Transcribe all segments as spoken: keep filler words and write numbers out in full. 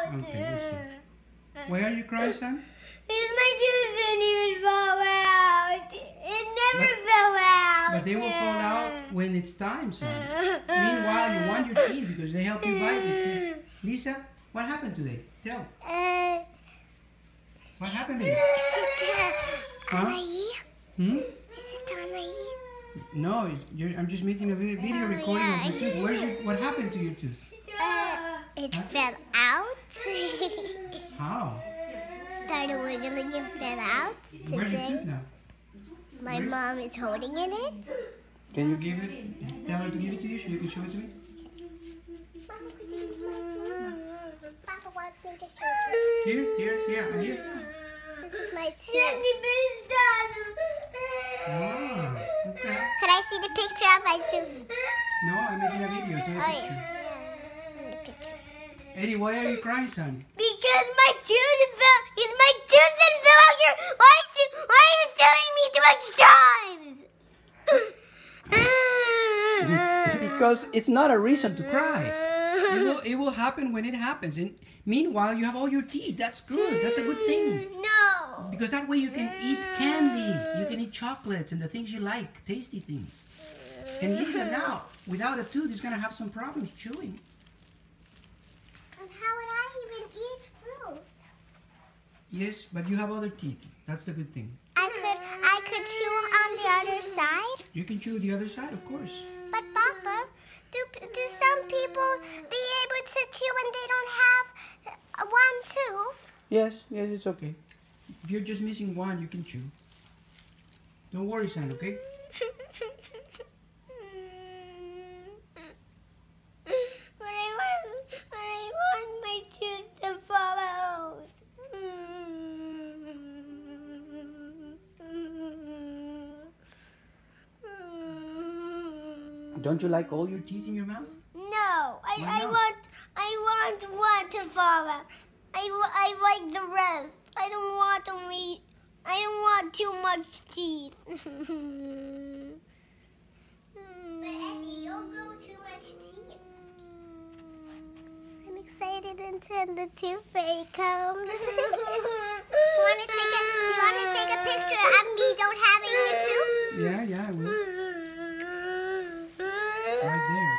Okay, we'll see. Why are you crying, son? Because my tooth didn't even fall out. It never But- fell out. But they will fall out when it's time, son. Meanwhile, you want your teeth because they help you bite your teeth. Lisa, what happened today? Tell. Uh, What happened to you? Huh? Anaí? Hmm? Is it Anaí? No, you're, I'm just making a vi- video Oh, recording yeah. of your tooth. Where's your, what happened to your tooth? Uh, it fell out. How? Started wiggling and fell out. Where's your Today, tooth now? my Where's- mom is holding in it. Can you give it? Tell her to give it to you so you can show it to me. Mama, could you give me too? Papa wants me to show you. Here, here, here, and here. This is my tooth. Ah, okay. Could I see the picture of my tooth? No, I'm making a video, it's not a Oh, picture. yeah. Send me a picture. Eddie, why are you crying, son? Because my tooth fell. Because my tooth didn't fell out here. Why are you? Why are you telling me too much times? Because it's not a reason to cry. It will, it will happen when it happens. And meanwhile, you have all your teeth. That's good. That's a good thing. No. Because that way you can eat candy. You can eat chocolates and the things you like, tasty things. And Lisa now, without a tooth, is going to have some problems chewing. And how would I even eat fruit? Yes, but you have other teeth. That's the good thing. I could. I could chew on the other side. You can chew the other side, of course. But Papa, do do some people be able to chew when they don't have uh, one tooth? Yes, yes, it's okay. If you're just missing one, you can chew. Don't worry, son, okay? But I want, but I want my tooth to fall out. Don't you like all your teeth in your mouth? No, I, Why I not? want I want one to fall out. I, wa- I like the rest. I don't want only. I don't want too much teeth. But Eddie, you'll grow too much teeth. I'm excited until the tooth fairy comes. you want to take a? You want to take a picture of me don't having a tooth? Yeah, yeah, I will. Right there.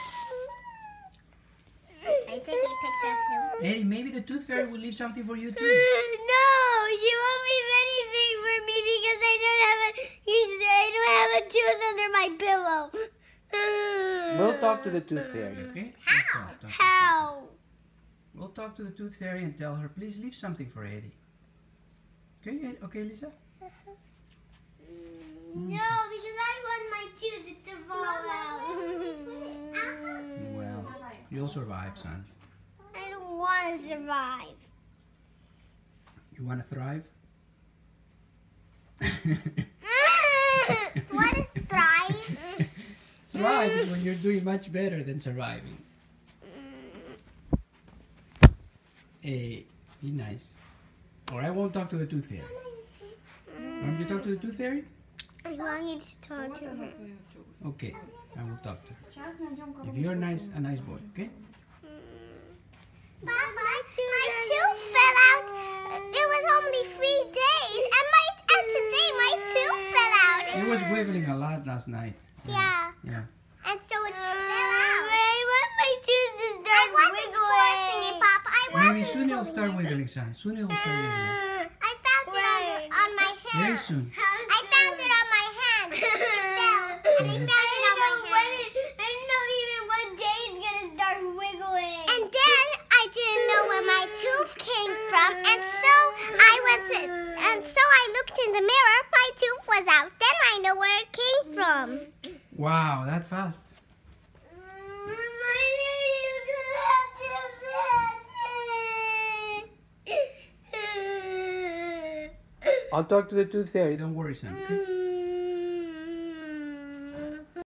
I'm taking a picture of him. Eddie, maybe the tooth fairy will leave something for you too. No, she won't leave anything for me because I don't have a. I don't have a tooth under my pillow. We'll talk to the tooth fairy, okay? How? We'll talk, talk to- How? We'll talk to the tooth fairy and tell her, please leave something for Eddie. Okay, Ed- okay, Lisa? No, because I want my tooth to fall out. Well, you'll survive, son. I don't want to survive. You want to thrive? What is thrive? Thrive is when you're doing much better than surviving. Hey, be nice. Or I won't talk to the tooth fairy. Want me to talk to the tooth fairy? I want you to talk to her. Okay, I will talk to her. If you're nice, a nice boy, okay? Papa, my tooth fell out. It was only three days, and my and today my tooth fell out. It was wiggling a lot last night. Yeah. Yeah. And so it fell out. But I want my tooth to start I wasn't forcing it, Papa. I wasn't. Maybe soon it'll start wiggling, son. Soon it'll start wiggling. I found it on, on my hand. Very soon. I found it on my hand. It fell. And I found it on my hand. I didn't know even what day it's gonna start wiggling. And then I didn't know where my tooth came from, and so I went to, and so I looked in the mirror. My tooth was out. Then I know where it came from. Wow, that fast. I'll talk to the tooth fairy. Don't worry, son. Okay?